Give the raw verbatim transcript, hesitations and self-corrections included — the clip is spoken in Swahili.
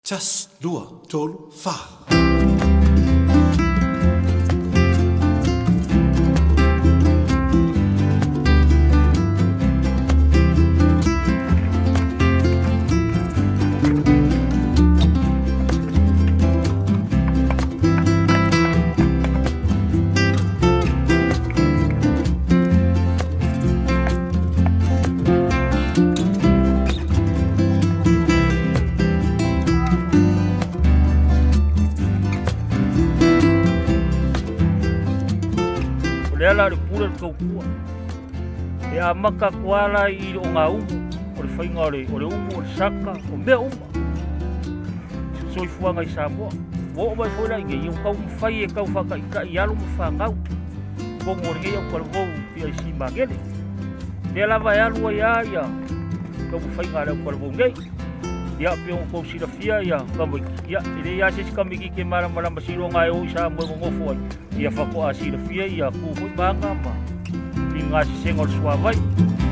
Tas lua tolu fa. Lea la pura kau kua. E a maka kuala i o ngā umu. O le whainga o le, o le umu, o le saka, o mea uma. So i fuanga i Samoa. Wo o mai fwera inge, i o kau mwhai e kau whaka i ka i alo mwhangau. Kongo ringe i o kua kou pia i si magene. Lea lava e alua i a ia. Kau mwhainga reo kua kou ngei. Ia pia o kou sira fia ia kamai. Ia, ire ia sesi kamiki ke mara mara masiro ngā e o i Samoa mo ngofo ai. Ia whako a sira fia ia kūhui manga ma. I ngā sisenga o le suawai.